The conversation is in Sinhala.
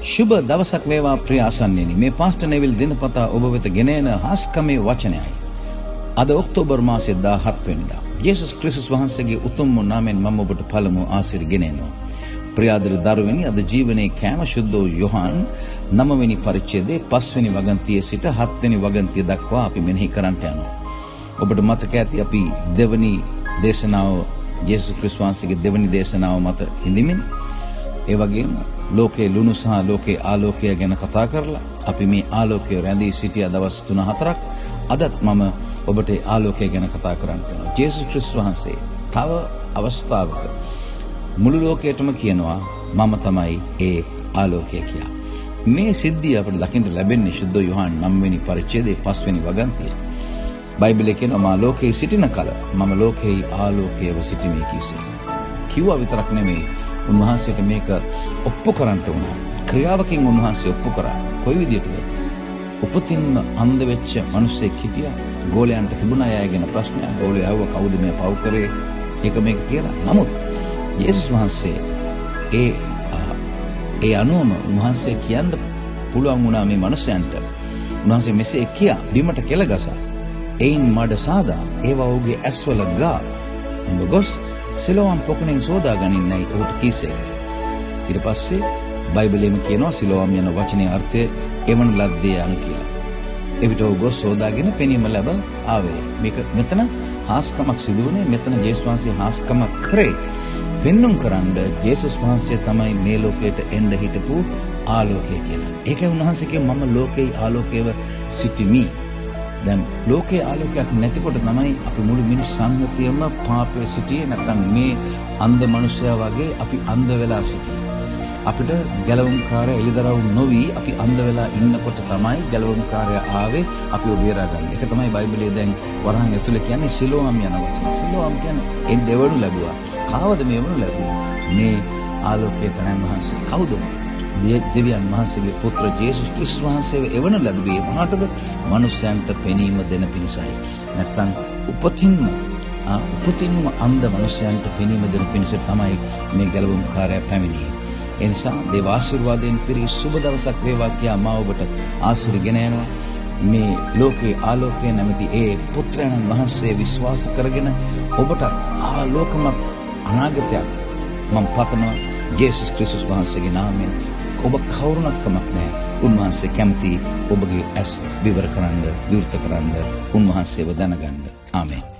शुभ दवसක් වේවා ප්‍රිය ආසන්නයනි. මේ පාස්ටර් නෙවිල් දිනපතා ඔබ වෙත ගෙන එන හාස්කමේ වචනයයි. අද ඔක්තෝබර් මාසයේ 17 වෙනිදා. යේසුස් ක්‍රිස්තුස් වහන්සේගේ උතුම් නාමයෙන් මම ඔබට පළමු ආශිර්වාද ගෙන එනවා. ප්‍රියාදර දරුවනි, අද ජීවනයේ කෑම ශුද්ධ වූ යොහන් 9 වෙනි පරිච්ඡේදයේ 5 වෙනි වගන්තියේ සිට 7 වෙනි වගන්තිය දක්වා අපි මෙනෙහි කරන්නට යනවා. ඔබට මතක ඇති අපි දෙවනි දේශනාව යේසුස් ක්‍රිස්තුස් වහන්සේගේ දෙවනි දේශනාව මත හිඳිමින් ඒ වගේම ලෝකේ ලුණු සහ ලෝකේ ආලෝකය ගැන කතා කරලා අපි මේ ආලෝකය රැඳී සිටිය දවස් 3-4ක් අදත් මම ඔබට ආලෝකය ගැන කතා කරන්න යනවා. යේසුස් ක්‍රිස්තුස් වහන්සේ තව අවස්ථාවක මුළු ලෝකයටම කියනවා මම තමයි ඒ ආලෝකය කියලා. මේ සිද්ධිය අපිට දකින්න ලැබෙන්නේ සුද්ධ යොහන් 9 වෙනි පරිච්ඡේදයේ 5 වෙනි වගන්තියේ. බයිබලයේ කියනවා මා ලෝකේ සිටින කල මම ලෝකේ ආලෝකයව සිටිමි කිසේ. කිව්වා විතරක් නෙමෙයි, උන්වහන්සේට මේක ඔප්පු කරන්න උනා. ක්‍රියාවකින් උන්වහන්සේ ඔප්පු කරා. කොයි විදිහටද? උපතින්ම අන්ධ වෙච්ච මිනිස්සෙක් හිටියා. ගෝලයන්ට තිබුණා අයගෙන ප්‍රශ්නයක්. ගෝලයා ඇහුවා කවුද මේ පව් කරේ? ඒක මේක කියලා. නමුත් යේසුස් වහන්සේ ඒ අනුවම උන්වහන්සේ කියන්න පුළුවන් වුණා මේ මිනිසයන්ට. උන්වහන්සේ මෙසේ කියා බිමට කෙල ගසා එයින් මඩ සාදා ඒවා ඔහුගේ ඇස්වල ගා උඹ ගොස් සිලෝම් පොකුණෙන් සෝදා ගනින්නයි ඔහුට කීසේ. ඊට පස්සේ බයිබලයේම කියනවා සිලෝම් යන වචනේ අර්ථය එවන ලද්දේ යන කියලා. එවිට ඔහු ගොස් සෝදාගෙන පෙනීම ලැබ ආවේ. මේක මෙතන හාස්කමක් සිදු වුණේ. මෙතන යේසුස් වහන්සේ හාස්කමක් කරේ පෙන්눔 කරන්න යේසුස් වහන්සේ තමයි මේ ලෝකයට එන්න හිටපු ආලෝකය කියලා. ඒකයි උන්වහන්සේ කිව්වේ මම ලෝකේ ආලෝකයව සිටිමි. දැන් ලෝකේ ආලෝකයක් නැතිකොට තමයි අපි මුළු මිනිස් සංහතියම පාපයේ සිටියේ. නැත්නම් මේ අන්ධ මනුස්සයා වගේ අපි අන්ධ වෙලා සිටියේ. අපිට ගැලවුම්කාරය එළිදරව් නොවි අපි අන්ධ වෙලා ඉන්නකොට තමයි ගැලවුම්කාරය ආවේ අපිව බේරා ගන්න. ඒක තමයි බයිබලයේ දැන් වරහන් ඇතුලේ කියන්නේ සිලෝම් යන වචන. සිලෝම් කියන්නේ ඒ දෙවණු ලැබුවා. කාවද මේ වණු ලැබුවේ? මේ ආලෝකයේ තනන් වහන්සේ. කවුද? දෙවියන් වහන්සේගේ පුත්‍ර යේසුස් ක්‍රිස්තුස් වහන්සේව එවන ලැබුවේ මොනටද? මනුෂ්‍යයන්ට පෙනීම දෙන පිණිසයි. නැත්නම් උපතින්ම අන්ධ මනුෂ්‍යයන්ට පෙනීම දෙන පිණිස තමයි මේ ගැලවුම්කාරයා පැමිණියේ. ඒ නිසා දේව ආශිර්වාදයෙන් පිරි සුබ දවසක් වේවා කියා මා ඔබට ආශිර්වාදගෙන යනවා. මේ ලෝකේ ආලෝකය නැමැති ඒ පුත්‍රයන් වහන්සේ විශ්වාස කරගෙන ඔබට ආලෝකමත් අනාගතයක් මම පතනවා යේසුස් ක්‍රිස්තුස් වහන්සේගේ නාමයෙන්. ඔබ කවුරුණත් කමක් නැහැ. උන්වහන්සේ කැමති ඔබගේ ඇස් විවෘත කරන්න, උන්වහන්සේව දැනගන්න. ආමේන්.